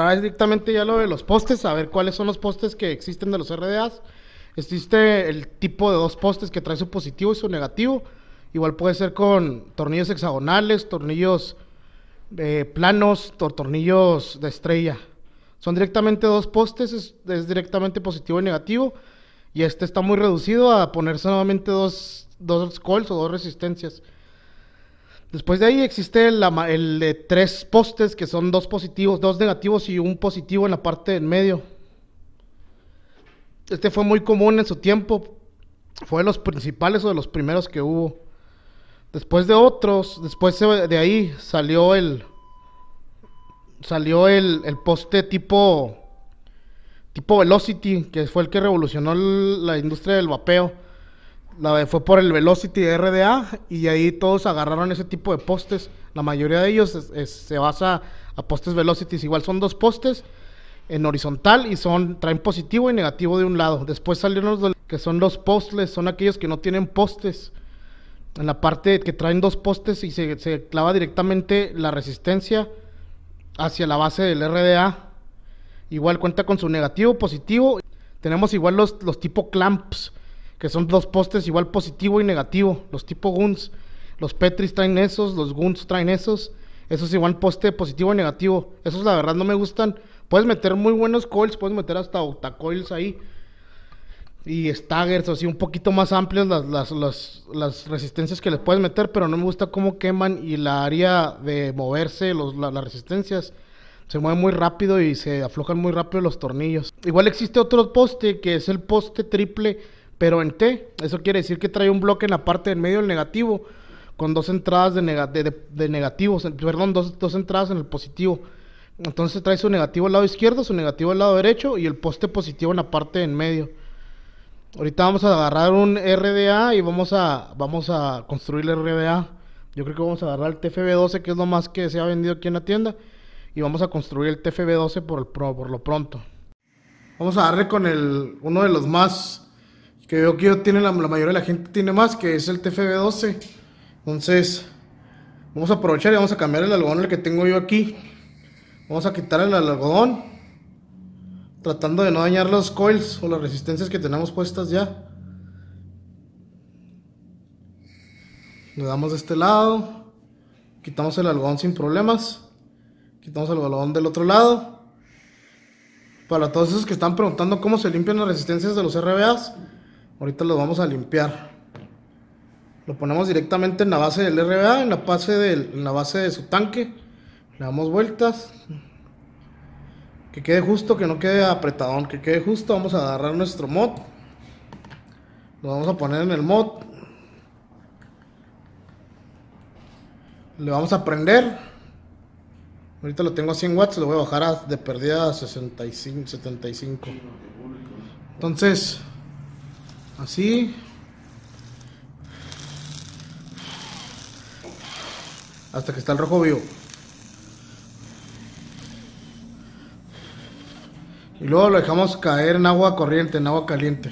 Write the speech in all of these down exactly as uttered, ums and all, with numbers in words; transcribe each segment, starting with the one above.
ahora es directamente ya lo de los postes, a ver cuáles son los postes que existen de los R D As. Existe el tipo de dos postes que trae su positivo y su negativo. Igual puede ser con tornillos hexagonales, tornillos eh, planos, tor tornillos de estrella. Son directamente dos postes, es, es directamente positivo y negativo. Y este está muy reducido a ponerse nuevamente dos, dos coils o dos resistencias. Después de ahí existe el, el de tres postes que son dos positivos, dos negativos y un positivo en la parte del medio. Este fue muy común en su tiempo, fue de los principales o de los primeros que hubo. Después de otros, después de ahí salió el salió el, el poste tipo tipo Velocity, que fue el que revolucionó el, la industria del vapeo. La, fue por el Velocity de R D A y ahí todos agarraron ese tipo de postes. La mayoría de ellos es, es, se basa a postes Velocities. Igual son dos postes en horizontal y son traen positivo y negativo de un lado. Después salieron los que son los postless, son aquellos que no tienen postes. En la parte que traen dos postes y se, se clava directamente la resistencia hacia la base del R D A. Igual cuenta con su negativo, positivo. Tenemos igual los, los tipo clamps, que son dos postes igual positivo y negativo. Los tipo guns, los Petris traen esos, los guns traen esos. Esos igual poste positivo y negativo. Esos la verdad no me gustan. Puedes meter muy buenos coils, puedes meter hasta octacoils ahí. Y staggers, así un poquito más amplias las, las, las, las resistencias que les puedes meter. Pero no me gusta cómo queman y la área de moverse, los, la, las resistencias. Se mueve muy rápido y se aflojan muy rápido los tornillos. Igual existe otro poste que es el poste triple, pero en T. Eso quiere decir que trae un bloque en la parte del medio del negativo, con dos entradas de, nega de, de, de negativos, perdón, dos, dos entradas en el positivo. Entonces trae su negativo al lado izquierdo, su negativo al lado derecho y el poste positivo en la parte en medio. Ahorita vamos a agarrar un R D A y vamos a, vamos a construir el R D A. Yo creo que vamos a agarrar el T F B doce, que es lo más que se ha vendido aquí en la tienda, y vamos a construir el T F B doce por, el, por lo pronto. Vamos a darle con el uno de los más que veo que yo tiene la, la mayoría de la gente tiene más, que es el T F B doce. Entonces vamos a aprovechar y vamos a cambiar el algodón el que tengo yo aquí. Vamos a quitar el algodón, tratando de no dañar los coils o las resistencias que tenemos puestas ya. Le damos de este lado, quitamos el algodón sin problemas, quitamos el algodón del otro lado. Para todos esos que están preguntando cómo se limpian las resistencias de los R B As, ahorita los vamos a limpiar. Lo ponemos directamente en la base del R B A, en la base, del, en la base de su tanque. Le damos vueltas. Que quede justo, que no quede apretadón, que quede justo. Vamos a agarrar nuestro mod. Lo vamos a poner en el mod. Le vamos a prender. Ahorita lo tengo a cien watts, lo voy a bajar a, de perdida a sesenta y cinco, setenta y cinco. Entonces, así. Hasta que está el rojo vivo. Y luego lo dejamos caer en agua corriente, en agua caliente.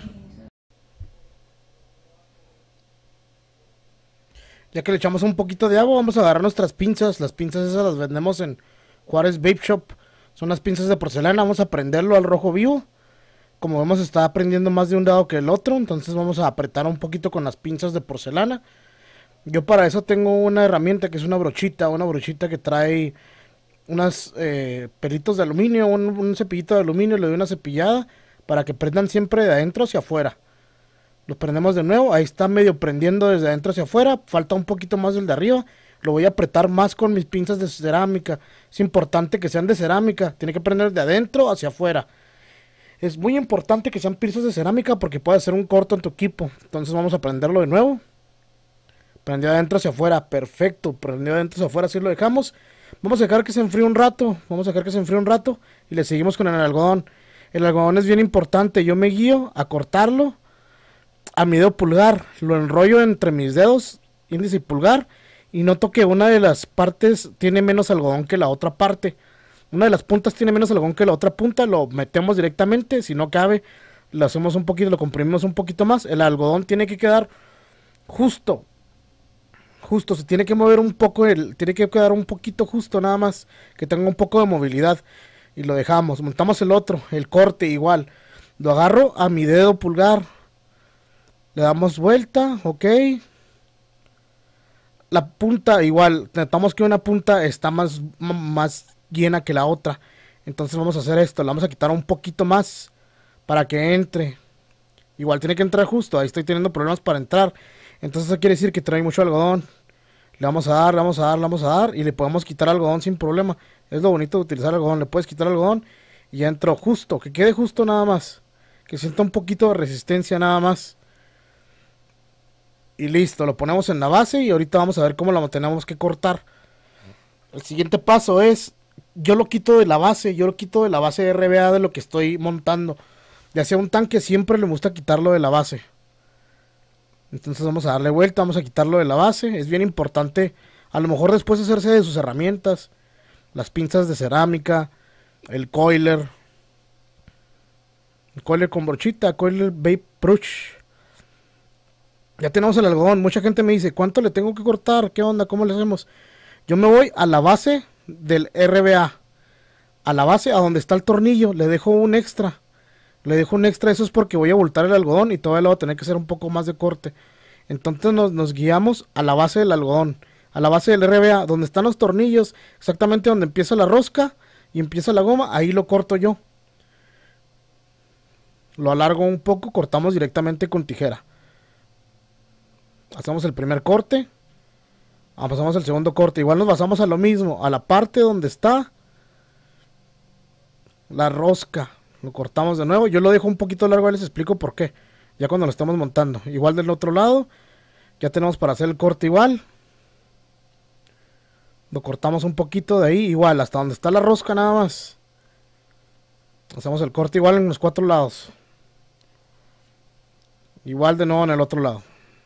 Ya que le echamos un poquito de agua, vamos a agarrar nuestras pinzas. Las pinzas esas las vendemos en Juárez Vape Shop. Son las pinzas de porcelana. Vamos a prenderlo al rojo vivo. Como vemos, está prendiendo más de un lado que el otro. Entonces vamos a apretar un poquito con las pinzas de porcelana. Yo para eso tengo una herramienta que es una brochita. Una brochita que trae unos eh, pelitos de aluminio, un, un cepillito de aluminio. Le doy una cepillada para que prendan siempre de adentro hacia afuera. Los prendemos de nuevo, ahí está medio prendiendo desde adentro hacia afuera. Falta un poquito más del de arriba. Lo voy a apretar más con mis pinzas de cerámica. Es importante que sean de cerámica. Tiene que prender de adentro hacia afuera. Es muy importante que sean pinzas de cerámica porque puede hacer un corto en tu equipo. Entonces vamos a prenderlo de nuevo. Prendió de adentro hacia afuera, perfecto. Prendió de adentro hacia afuera, así lo dejamos. Vamos a dejar que se enfríe un rato. Vamos a dejar que se enfríe un rato. Y le seguimos con el algodón. El algodón es bien importante. Yo me guío a cortarlo a mi dedo pulgar. Lo enrollo entre mis dedos, índice y pulgar. Y noto que una de las partes tiene menos algodón que la otra parte. Una de las puntas tiene menos algodón que la otra punta. Lo metemos directamente. Si no cabe, lo hacemos un poquito, lo comprimimos un poquito más. El algodón tiene que quedar justo. Justo, se tiene que mover un poco, el, tiene que quedar un poquito justo nada más, que tenga un poco de movilidad. y lo dejamos. Montamos el otro, el corte igual. Lo agarro a mi dedo pulgar. Le damos vuelta, ok. La punta igual, notamos que una punta está más, más llena que la otra. Entonces vamos a hacer esto, le vamos a quitar un poquito más para que entre. Igual tiene que entrar justo, ahí estoy teniendo problemas para entrar. Entonces eso quiere decir que trae mucho algodón. Le vamos a dar, le vamos a dar, le vamos a dar y le podemos quitar algodón sin problema. Es lo bonito de utilizar algodón, le puedes quitar algodón y ya entró justo, que quede justo nada más. Que sienta un poquito de resistencia nada más. Y listo, lo ponemos en la base y ahorita vamos a ver cómo lo tenemos que cortar. El siguiente paso es, yo lo quito de la base, yo lo quito de la base de R B A de lo que estoy montando. Ya sea un tanque siempre le gusta quitarlo de la base. Entonces vamos a darle vuelta, vamos a quitarlo de la base. Es bien importante, a lo mejor después hacerse de sus herramientas. Las pinzas de cerámica, el coiler. El coiler con brochita, coiler vape brush. Ya tenemos el algodón. Mucha gente me dice, ¿cuánto le tengo que cortar? ¿Qué onda? ¿Cómo le hacemos? Yo me voy a la base del R B A. A la base, a donde está el tornillo. Le dejo un extra. Le dejo un extra. Eso es porque voy a voltar el algodón y todavía lo voy a tener que hacer un poco más de corte. Entonces nos, nos guiamos a la base del algodón. A la base del R B A. Donde están los tornillos. Exactamente donde empieza la rosca y empieza la goma. Ahí lo corto yo. Lo alargo un poco. Cortamos directamente con tijera. Hacemos el primer corte. Pasamos al segundo corte. Igual nos basamos a lo mismo. A la parte donde está la rosca. Lo cortamos de nuevo. Yo lo dejo un poquito largo. Les explico por qué. Ya cuando lo estamos montando. Igual del otro lado. Ya tenemos para hacer el corte igual. Lo cortamos un poquito de ahí. Igual hasta donde está la rosca nada más. Hacemos el corte igual en los cuatro lados. Igual de nuevo en el otro lado.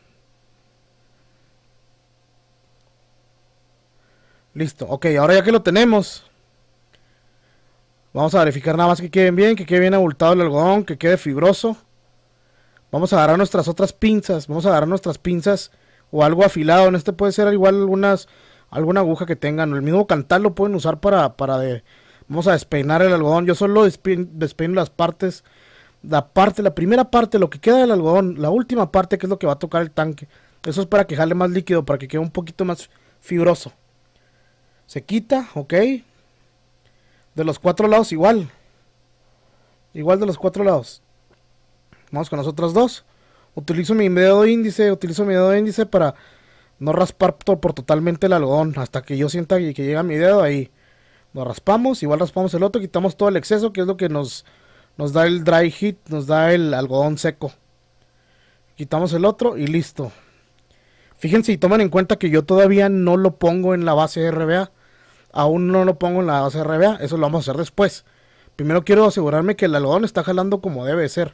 Listo, ok, ahora ya que lo tenemos, vamos a verificar nada más que queden bien, que quede bien abultado el algodón, que quede fibroso. Vamos a agarrar nuestras otras pinzas, vamos a agarrar nuestras pinzas o algo afilado. En este puede ser igual algunas, alguna aguja que tengan. El mismo cantal lo pueden usar para, para de, vamos a despeinar el algodón. Yo solo despeino, despeino las partes, la parte, la primera parte, lo que queda del algodón, la última parte que es lo que va a tocar el tanque. Eso es para que jale más líquido, para que quede un poquito más fibroso. Se quita, ok. De los cuatro lados igual. Igual de los cuatro lados. Vamos con los otros dos. Utilizo mi dedo índice. Utilizo mi dedo índice para no raspar to por totalmente el algodón. Hasta que yo sienta que, que llega mi dedo ahí. Lo raspamos. Igual raspamos el otro. Quitamos todo el exceso. Que es lo que nos, nos da el dry heat. Nos da el algodón seco. Quitamos el otro y listo. Fíjense y tomen en cuenta que yo todavía no lo pongo en la base de R B A. Aún no lo pongo en la base de R B A. Eso lo vamos a hacer después. Primero quiero asegurarme que el algodón está jalando como debe ser.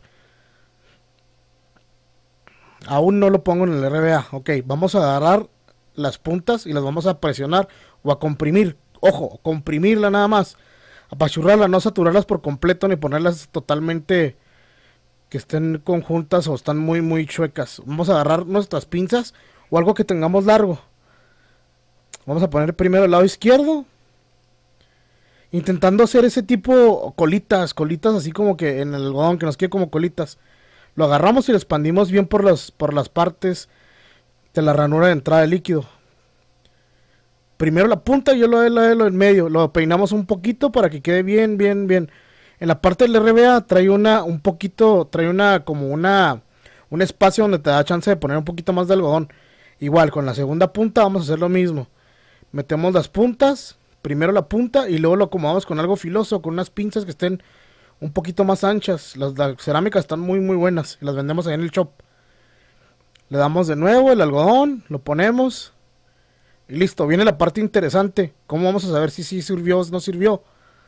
Aún no lo pongo en el R B A. Ok, vamos a agarrar las puntas y las vamos a presionar o a comprimir. Ojo, comprimirla nada más. Apachurrarla, no saturarlas por completo ni ponerlas totalmente que estén conjuntas o están muy muy chuecas. Vamos a agarrar nuestras pinzas o algo que tengamos largo. Vamos a poner primero el lado izquierdo. Intentando hacer ese tipo colitas, colitas así como que en el algodón, que nos quede como colitas. Lo agarramos y lo expandimos bien por las, por las partes de la ranura de entrada de líquido. Primero la punta y yo lo de lo en medio. Lo peinamos un poquito para que quede bien, bien, bien. En la parte del R B A trae una, un poquito, trae una, como una, un espacio donde te da chance de poner un poquito más de algodón. Igual, con la segunda punta vamos a hacer lo mismo. Metemos las puntas, primero la punta y luego lo acomodamos con algo filoso, con unas pinzas que estén un poquito más anchas. Las, las cerámicas están muy muy buenas y las vendemos ahí en el shop. Le damos de nuevo el algodón, lo ponemos y listo. Viene la parte interesante. ¿Cómo vamos a saber si sí sirvió o no sirvió?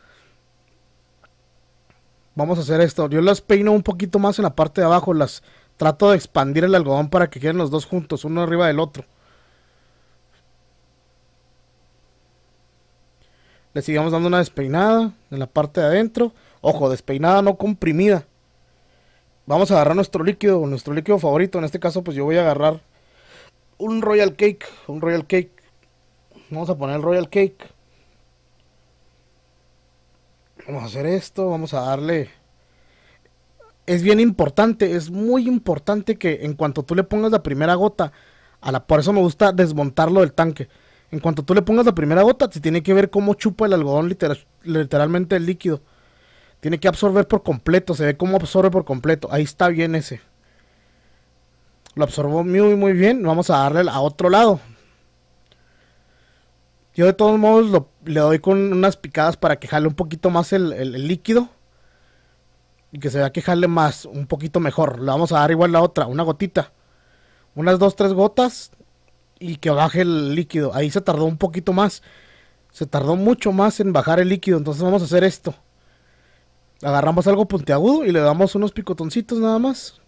Vamos a hacer esto. Yo las peino un poquito más en la parte de abajo. Las trato de expandir el algodón para que queden los dos juntos, uno arriba del otro. Le seguimos dando una despeinada en la parte de adentro. Ojo, despeinada, no comprimida. Vamos a agarrar nuestro líquido, nuestro líquido favorito. En este caso, pues yo voy a agarrar un Royal Cake. Un Royal Cake. Vamos a poner el Royal Cake. Vamos a hacer esto, vamos a darle... Es bien importante, es muy importante que en cuanto tú le pongas la primera gota, a la, por eso me gusta desmontarlo del tanque. En cuanto tú le pongas la primera gota, se tiene que ver cómo chupa el algodón literal, literalmente el líquido. Tiene que absorber por completo, se ve cómo absorbe por completo. Ahí está bien ese. Lo absorbó muy muy bien, vamos a darle a otro lado. Yo de todos modos lo, le doy con unas picadas para que jale un poquito más el, el, el líquido. Y que se vea que jale más, un poquito mejor. Le vamos a dar igual la otra, una gotita. Unas dos, tres gotas. Y que baje el líquido. Ahí se tardó un poquito más. Se tardó mucho más en bajar el líquido. Entonces vamos a hacer esto. Agarramos algo puntiagudo y le damos unos picotoncitos nada más.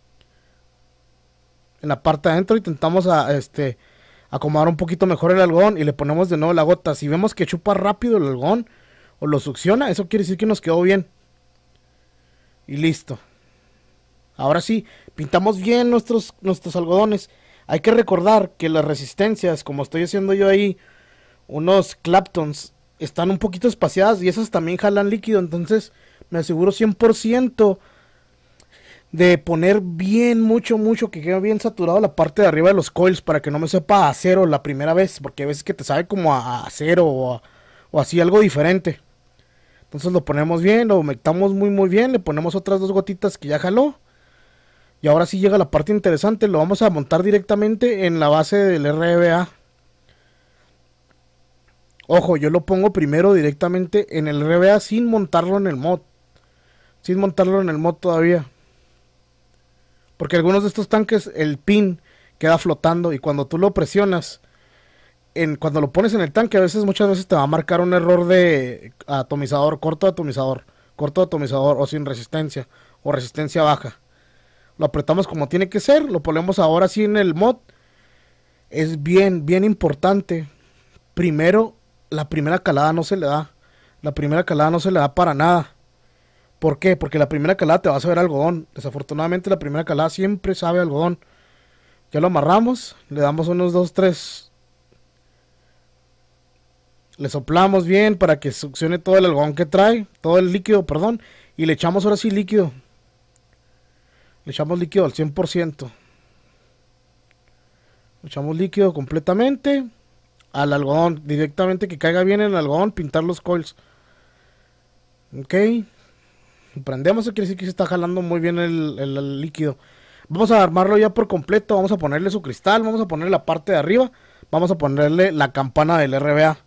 En la parte de adentro intentamos a, este, acomodar un poquito mejor el algodón. Y le ponemos de nuevo la gota. Si vemos que chupa rápido el algodón o lo succiona, eso quiere decir que nos quedó bien. Y listo. Ahora sí, pintamos bien nuestros, nuestros algodones. Hay que recordar que las resistencias, como estoy haciendo yo ahí, unos Claptons, están un poquito espaciadas y esas también jalan líquido. Entonces me aseguro cien por ciento de poner bien, mucho, mucho, que quede bien saturado la parte de arriba de los coils para que no me sepa a acero la primera vez. Porque a veces que te sabe como a acero o, a, o así algo diferente. Entonces lo ponemos bien, lo metamos muy muy bien, le ponemos otras dos gotitas que ya jaló. Y ahora sí llega la parte interesante, lo vamos a montar directamente en la base del R B A. Ojo, yo lo pongo primero directamente en el R B A sin montarlo en el mod. Sin montarlo en el mod todavía. Porque algunos de estos tanques, el pin queda flotando y cuando tú lo presionas... En, cuando lo pones en el tanque, a veces, muchas veces te va a marcar un error de atomizador, corto atomizador, corto atomizador o sin resistencia o resistencia baja. Lo apretamos como tiene que ser, lo ponemos ahora sí en el mod. Es bien, bien importante. Primero, la primera calada no se le da. La primera calada no se le da para nada. ¿Por qué? Porque la primera calada te va a saber algodón. Desafortunadamente la primera calada siempre sabe algodón. Ya lo amarramos, le damos unos dos, tres... Le soplamos bien para que succione todo el algodón que trae, todo el líquido, perdón, y le echamos ahora sí líquido. Le echamos líquido al cien por ciento. Le echamos líquido completamente al algodón, directamente que caiga bien en el algodón, pintar los coils. Ok. Prendemos, eso quiere decir que se está jalando muy bien el, el, el líquido. Vamos a armarlo ya por completo, vamos a ponerle su cristal, vamos a ponerle la parte de arriba, vamos a ponerle la campana del R B A.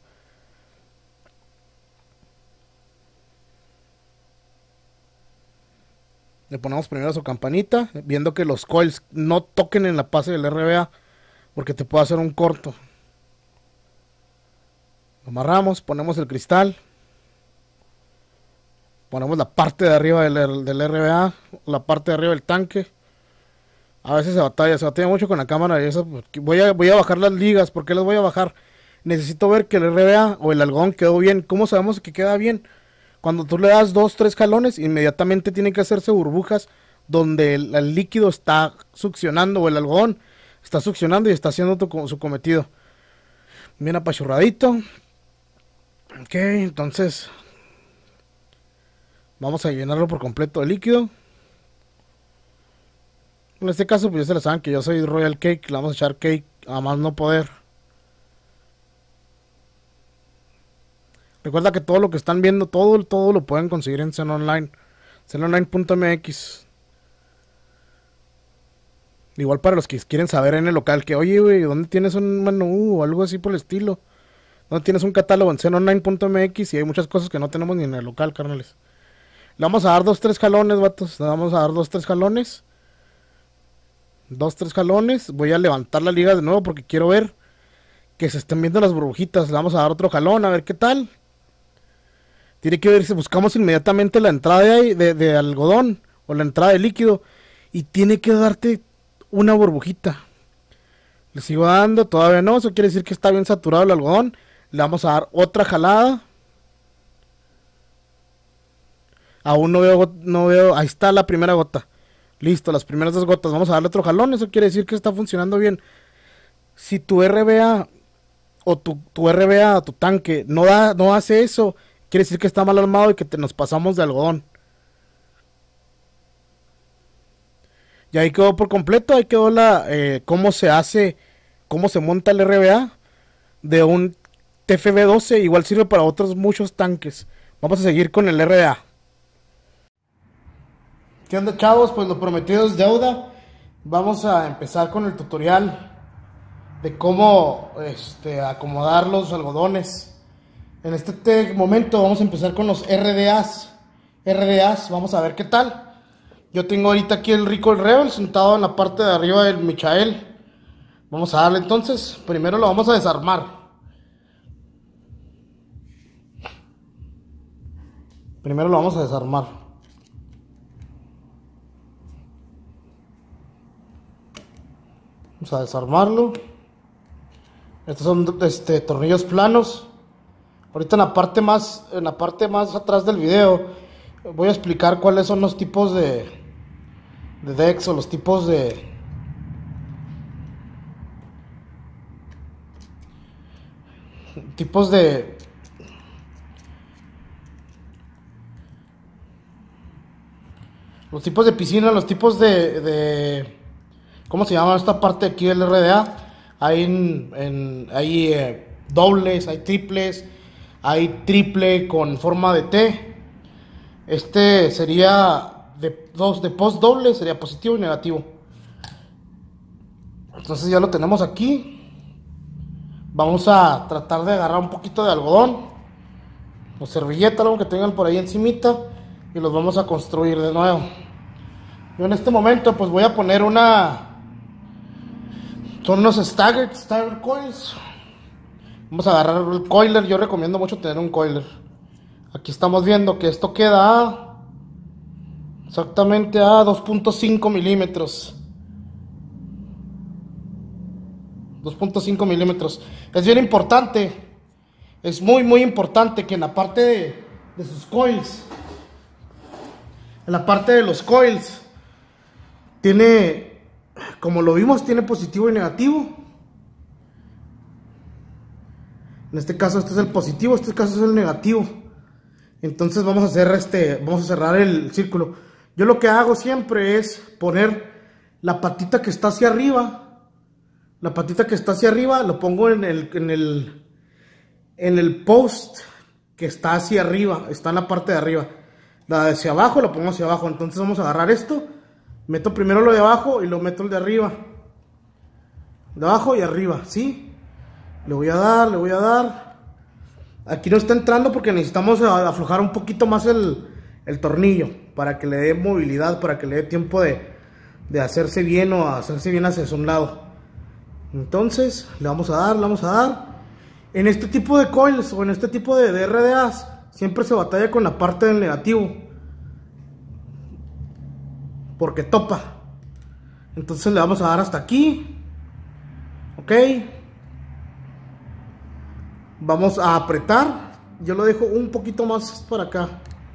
Le ponemos primero su campanita, viendo que los coils no toquen en la base del R B A, porque te puede hacer un corto. Lo amarramos, ponemos el cristal, ponemos la parte de arriba del, del R B A, la parte de arriba del tanque. A veces se batalla, se batalla mucho con la cámara y eso. Voy a, voy a bajar las ligas. ¿Por qué las voy a bajar? Necesito ver que el R B A o el algodón quedó bien. ¿Cómo sabemos que queda bien? Cuando tú le das dos, tres jalones, inmediatamente tienen que hacerse burbujas donde el, el líquido está succionando o el algodón está succionando y está haciendo tu, su cometido. Bien apachurradito. Ok, entonces vamos a llenarlo por completo de líquido. En este caso, pues ya se la saben que yo soy Royal Cake. Le vamos a echar cake a más no poder. Recuerda que todo lo que están viendo, todo, todo lo pueden conseguir en Zen Online. Zen Online punto M X. Igual para los que quieren saber en el local que, oye, güey, ¿dónde tienes un menú o algo así por el estilo? ¿Dónde tienes un catálogo? En Zen Online punto M X y hay muchas cosas que no tenemos ni en el local, carnales. Le vamos a dar dos, tres jalones, vatos. Le vamos a dar dos, tres jalones. Dos, tres jalones. Voy a levantar la liga de nuevo porque quiero ver que se estén viendo las burbujitas. Le vamos a dar otro jalón, a ver qué tal. Tiene que ver si buscamos inmediatamente la entrada de, de, de algodón o la entrada de líquido. Y tiene que darte una burbujita. Le sigo dando, todavía no. Eso quiere decir que está bien saturado el algodón. Le vamos a dar otra jalada. Aún no veo, no veo. Ahí está la primera gota. Listo, las primeras dos gotas. Vamos a darle otro jalón. Eso quiere decir que está funcionando bien. Si tu R B A o tu, tu R B A, tu tanque, no da, no hace eso, quiere decir que está mal armado y que te nos pasamos de algodón. Y ahí quedó por completo, ahí quedó la eh, cómo se hace, cómo se monta el R B A de un T F B doce, igual sirve para otros muchos tanques. Vamos a seguir con el R B A. ¿Qué onda, chavos? Pues lo prometido es deuda. Vamos a empezar con el tutorial de cómo este, acomodar los algodones. En este momento vamos a empezar con los R D As. R D As, vamos a ver qué tal. Yo tengo ahorita aquí el Rico el Rebel sentado en la parte de arriba del Michael. Vamos a darle entonces. Primero lo vamos a desarmar. Primero lo vamos a desarmar. Vamos a desarmarlo. Estos son este, tornillos planos. Ahorita en la parte más, en la parte más atrás del video voy a explicar cuáles son los tipos de de decks o los tipos de tipos de los tipos de piscina, los tipos de, de ¿cómo se llama esta parte aquí del R D A? Hay en, en hay eh, dobles, hay triples, hay triple con forma de T. Este sería de dos de post doble, sería positivo y negativo. Entonces ya lo tenemos aquí. Vamos a tratar de agarrar un poquito de algodón o servilleta, algo que tengan por ahí encimita, y los vamos a construir de nuevo. Yo en este momento pues voy a poner una, son unos staggered staggered coils. Vamos a agarrar el coiler. Yo recomiendo mucho tener un coiler. Aquí estamos viendo que esto queda a exactamente a dos punto cinco milímetros. dos punto cinco milímetros. Es bien importante. Es muy muy importante que en la parte de, de sus coils, en la parte de los coils, tiene, como lo vimos, tiene positivo y negativo. En este caso este es el positivo, en este caso es el negativo. Entonces vamos a hacer este, vamos a cerrar el círculo. Yo lo que hago siempre es poner la patita que está hacia arriba, la patita que está hacia arriba, lo pongo en el, en el, en el post que está hacia arriba, está en la parte de arriba. La de hacia abajo lo pongo hacia abajo. Entonces vamos a agarrar esto, meto primero lo de abajo y lo meto el de arriba, de abajo y arriba, ¿sí? Le voy a dar, le voy a dar. Aquí no está entrando porque necesitamos aflojar un poquito más el, el tornillo para que le dé movilidad, para que le dé tiempo de, de hacerse bien o hacerse bien hacia un lado. Entonces le vamos a dar, le vamos a dar. En este tipo de coils o en este tipo de, de R D As siempre se batalla con la parte del negativo porque topa. Entonces le vamos a dar hasta aquí. Ok, vamos a apretar. Yo lo dejo un poquito más para acá.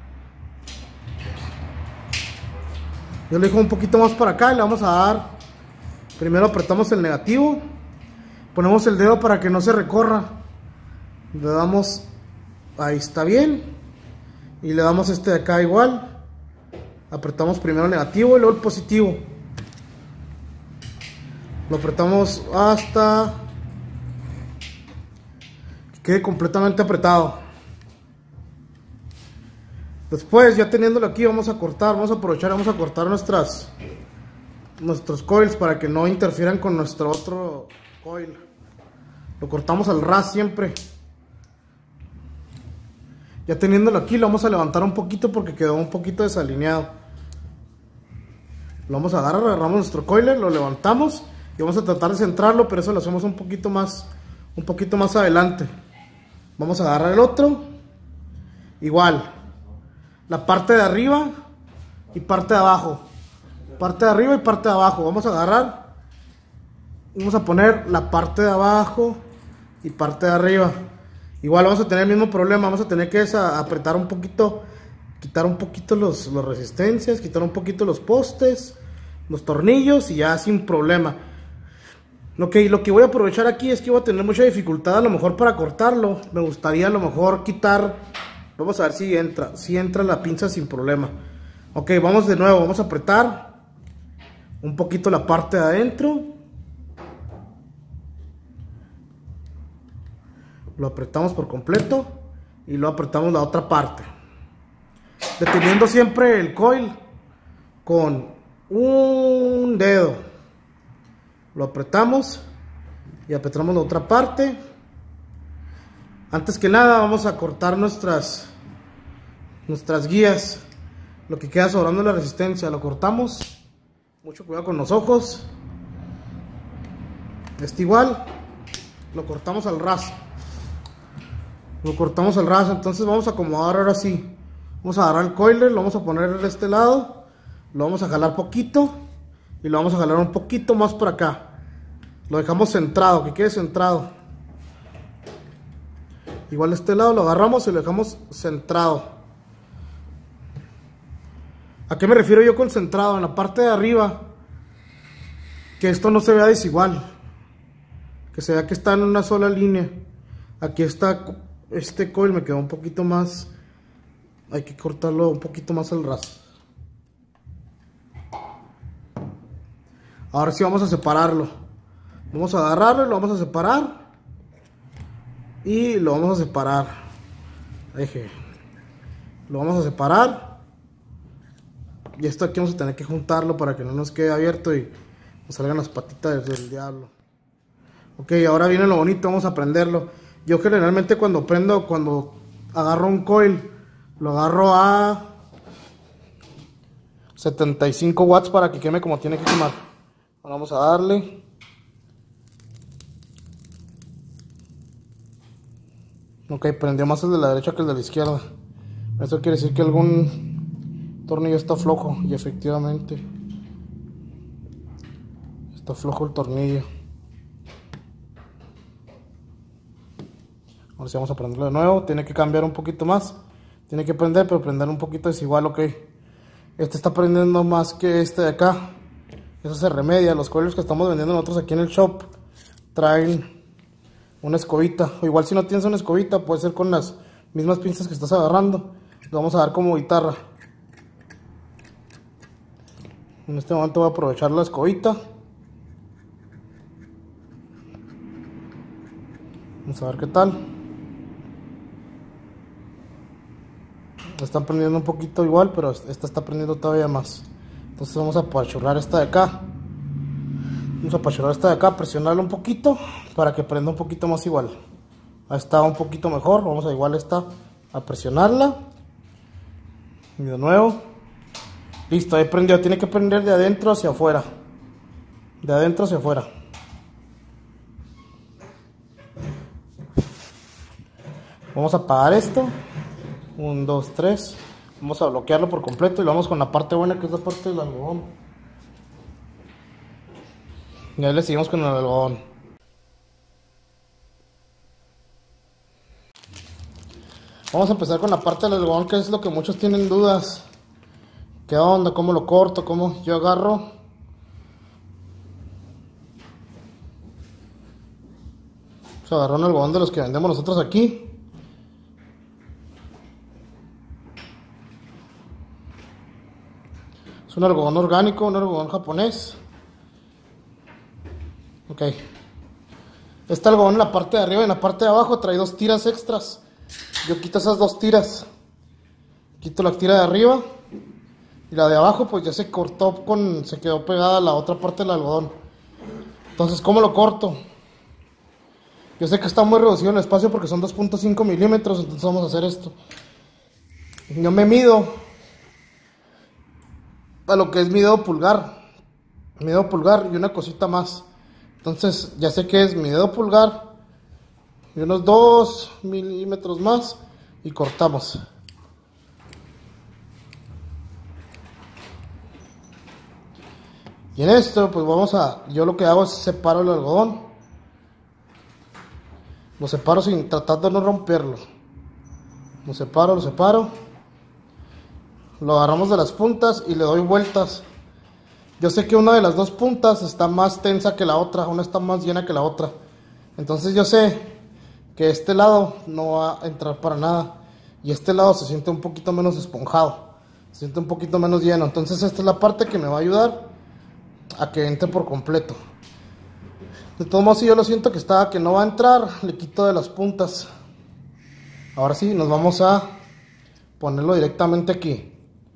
Yo lo dejo un poquito más para acá y le vamos a dar. Primero apretamos el negativo. Ponemos el dedo para que no se recorra. Le damos. Ahí está bien. Y le damos este de acá igual. Apretamos primero el negativo y luego el positivo. Lo apretamos hasta que quede completamente apretado. Después, ya teniéndolo aquí, vamos a cortar, vamos a aprovechar, vamos a cortar nuestras nuestros coils para que no interfieran con nuestro otro coil. Lo cortamos al ras siempre. Ya teniéndolo aquí, lo vamos a levantar un poquito porque quedó un poquito desalineado. Lo vamos a agarrar, agarramos nuestro coiler, lo levantamos y vamos a tratar de centrarlo, pero eso lo hacemos un poquito más, un poquito más adelante. Vamos a agarrar el otro, igual. La parte de arriba y parte de abajo. Parte de arriba y parte de abajo. Vamos a agarrar. Vamos a poner la parte de abajo y parte de arriba. Igual vamos a tener el mismo problema. Vamos a tener que apretar un poquito. Quitar un poquito los, los resistencias. Quitar un poquito los postes. Los tornillos y ya sin problema. Lo que, lo que voy a aprovechar aquí es que voy a tener mucha dificultad a lo mejor para cortarlo. Me gustaría a lo mejor quitar Vamos a ver si entra, si entra la pinza sin problema. Ok, vamos de nuevo, vamos a apretar un poquito la parte de adentro. Lo apretamos por completo y lo apretamos la otra parte. Deteniendo siempre el coil con un dedo. Lo apretamos y apretamos la otra parte. Antes que nada vamos a cortar nuestras nuestras guías, lo que queda sobrando la resistencia lo cortamos. Mucho cuidado con los ojos. Este igual lo cortamos al ras, lo cortamos al ras. Entonces vamos a acomodar ahora sí. Vamos a agarrar el coiler, lo vamos a poner de este lado, lo vamos a jalar poquito y lo vamos a jalar un poquito más por acá. Lo dejamos centrado, que quede centrado. Igual de este lado lo agarramos y lo dejamos centrado. ¿A qué me refiero yo con centrado? En la parte de arriba, que esto no se vea desigual, que se vea que está en una sola línea. Aquí está, este coil me quedó un poquito más, hay que cortarlo un poquito más al ras. Ahora sí vamos a separarlo. Vamos a agarrarlo y lo vamos a separar. Y lo vamos a separar. Deje. Lo vamos a separar. Y esto aquí vamos a tener que juntarlo para que no nos quede abierto y nos salgan las patitas del diablo. Ok, ahora viene lo bonito, vamos a prenderlo. Yo generalmente cuando prendo, cuando agarro un coil, lo agarro a setenta y cinco watts para que queme como tiene que quemar. Ahora vamos a darle. Ok, prendió más el de la derecha que el de la izquierda. Esto quiere decir que algún tornillo está flojo. Y efectivamente está flojo el tornillo. Ahora sí vamos a prenderlo de nuevo. Tiene que cambiar un poquito más. Tiene que prender, pero prender un poquito desigual. Ok, este está prendiendo más que este de acá. Eso se remedia. Los coilers que estamos vendiendo nosotros aquí en el shop traen una escobita, o igual si no tienes una escobita puede ser con las mismas pinzas que estás agarrando. Lo vamos a dar como guitarra. En este momento voy a aprovechar la escobita. Vamos a ver qué tal. Están prendiendo un poquito igual, pero esta está prendiendo todavía más. Entonces vamos a apachurrar esta de acá. Vamos a apachurrar esta de acá, presionarla un poquito para que prenda un poquito más igual. Ahí está un poquito mejor. Vamos a igual esta a presionarla. Y de nuevo. Listo, ahí prendió. Tiene que prender de adentro hacia afuera. De adentro hacia afuera. Vamos a apagar esto. uno, dos, tres. Vamos a bloquearlo por completo y lo vamos con la parte buena, que es la parte del algodón. Y ahí le seguimos con el algodón. Vamos a empezar con la parte del algodón, que es lo que muchos tienen dudas. ¿Qué onda? ¿Cómo lo corto? ¿Cómo? Yo agarro. Vamos a agarrar un algodón de los que vendemos nosotros aquí. Es un algodón orgánico, un algodón japonés. Ok. Este algodón en la parte de arriba y en la parte de abajo trae dos tiras extras. Yo quito esas dos tiras. Quito la tira de arriba. Y la de abajo pues ya se cortó con... se quedó pegada a la otra parte del algodón. Entonces, ¿cómo lo corto? Yo sé que está muy reducido el espacio porque son dos punto cinco milímetros. Entonces vamos a hacer esto. Yo me mido a lo que es mi dedo pulgar. Mi dedo pulgar y una cosita más. Entonces ya sé que es mi dedo pulgar y unos dos milímetros más y cortamos. Y en esto pues vamos a, yo lo que hago es separo el algodón. Lo separo sin tratar de no romperlo. Lo separo, lo separo. Lo agarramos de las puntas y le doy vueltas. Yo sé que una de las dos puntas está más tensa que la otra, una está más llena que la otra. Entonces yo sé que este lado no va a entrar para nada y este lado se siente un poquito menos esponjado, se siente un poquito menos lleno. Entonces esta es la parte que me va a ayudar a que entre por completo. De todos modos, si yo lo siento que está, que no va a entrar, le quito de las puntas. Ahora sí, nos vamos a ponerlo directamente aquí.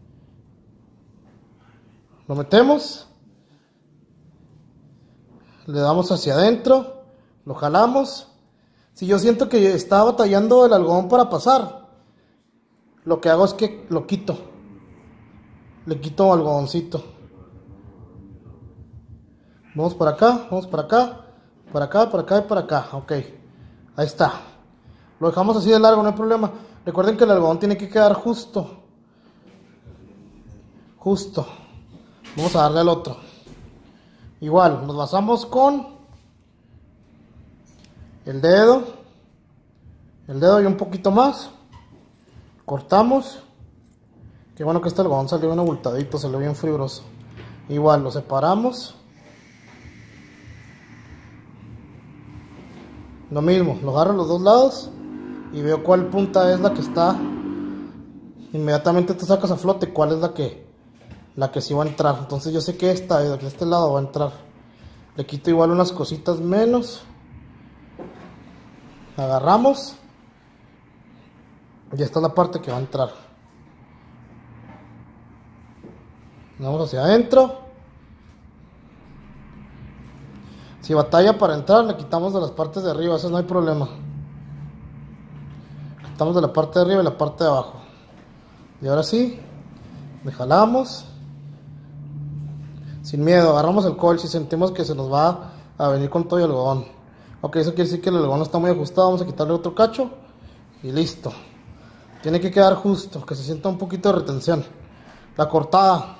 Lo metemos, le damos hacia adentro, lo jalamos. Si yo siento que está batallando el algodón para pasar, lo que hago es que lo quito, le quito algodoncito. Vamos para acá, vamos para acá, para acá, para acá y para acá. Ok, ahí está. Lo dejamos así de largo, no hay problema. Recuerden que el algodón tiene que quedar justo, justo. Vamos a darle al otro. Igual, nos basamos con el dedo, el dedo y un poquito más. Cortamos. Qué bueno que este algodón salió bien abultadito, salió bien fibroso. Igual, lo separamos. Lo mismo, lo agarro a los dos lados y veo cuál punta es la que está. Inmediatamente te sacas a flote cuál es la que la que sí va a entrar. Entonces yo sé que esta de este lado va a entrar. Le quito igual unas cositas menos. Agarramos. Y esta es la parte que va a entrar. Vamos hacia adentro. Si batalla para entrar, le quitamos de las partes de arriba, eso no hay problema. Quitamos de la parte de arriba y la parte de abajo. Y ahora sí, le jalamos. Sin miedo, agarramos el coil si sentimos que se nos va a venir con todo el algodón. Ok, eso quiere decir que el algodón no está muy ajustado, vamos a quitarle otro cacho. Y listo. Tiene que quedar justo, que se sienta un poquito de retención. La cortada.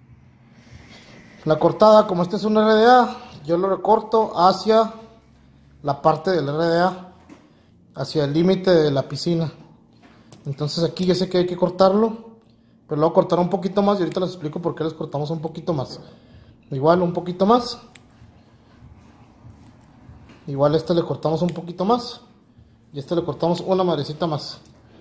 La cortada, como este es un R D A, yo lo recorto hacia la parte del R D A, hacia el límite de la piscina. Entonces aquí ya sé que hay que cortarlo, pero lo voy a cortar un poquito más y ahorita les explico por qué les cortamos un poquito más. Igual un poquito más. Igual este le cortamos un poquito más. Y este le cortamos una madrecita más.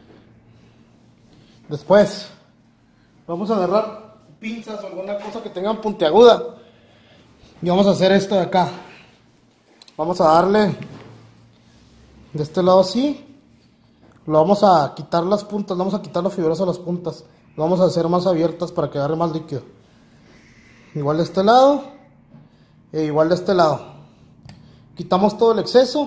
Después vamos a agarrar pinzas o alguna cosa que tengan puntiaguda. Y vamos a hacer esto de acá. Vamos a darle de este lado así. Lo vamos a quitar las puntas, vamos a quitar lo fibroso a las puntas. Lo vamos a hacer más abiertas para que agarre más líquido. Igual de este lado. E igual de este lado. Quitamos todo el exceso.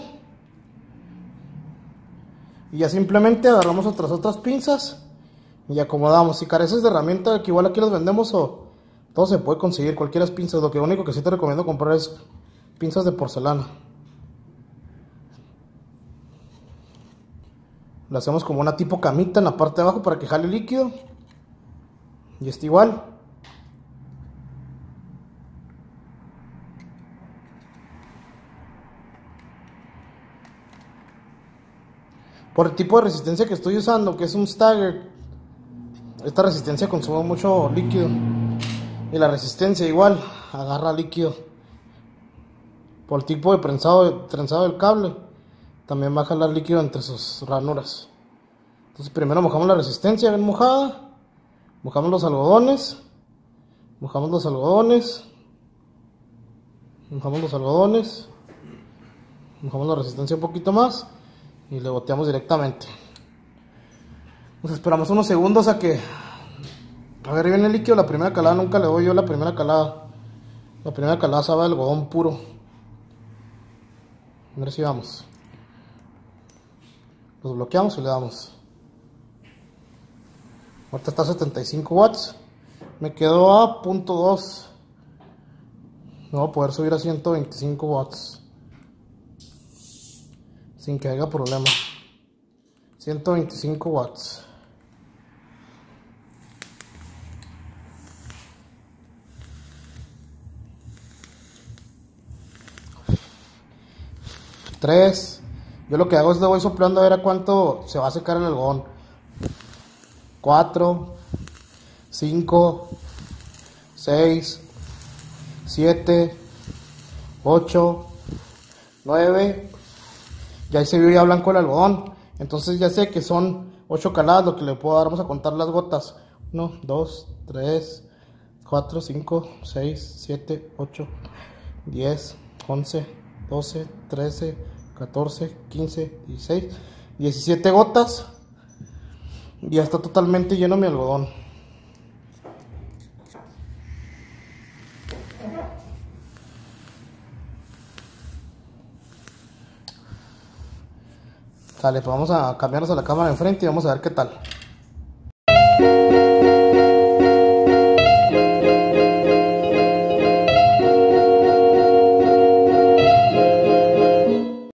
Y ya simplemente agarramos otras otras pinzas. Y acomodamos. Si careces de herramienta, que igual aquí las vendemos o todo se puede conseguir, cualquiera pinzas. Lo que único que sí te recomiendo comprar es pinzas de porcelana. Le hacemos como una tipo camita en la parte de abajo para que jale líquido. Y este igual. Por el tipo de resistencia que estoy usando, que es un Stagger, esta resistencia consume mucho líquido. Y la resistencia igual, agarra líquido. Por el tipo de prensado, trenzado del cable, también va a jalar líquido entre sus ranuras. Entonces primero mojamos la resistencia bien mojada. Mojamos los algodones. Mojamos los algodones. Mojamos los algodones. Mojamos la resistencia un poquito más. Y le boteamos directamente. Nos esperamos unos segundos a que agarre bien el líquido. La primera calada nunca le doy yo la primera calada. La primera calada sabe de algodón puro. A ver si vamos. Los bloqueamos y le damos. Ahorita está a setenta y cinco watts. Me quedó a punto dos. No voy a poder subir a ciento veinticinco watts sin que haya problema. ciento veinticinco watts. tres. Yo lo que hago es le voy soplando a ver a cuánto se va a secar el algodón. cuatro, cinco, seis, siete, ocho, nueve. Ya ahí se vio ya blanco el algodón. Entonces ya sé que son ocho caladas lo que le puedo dar. Vamos a contar las gotas. uno, dos, tres, cuatro, cinco, seis, siete, ocho, diez, once, doce, trece, catorce, quince, dieciséis, diecisiete gotas. Ya está totalmente lleno mi algodón. Sale, pues vamos a cambiarnos a la cámara de enfrente y vamos a ver qué tal.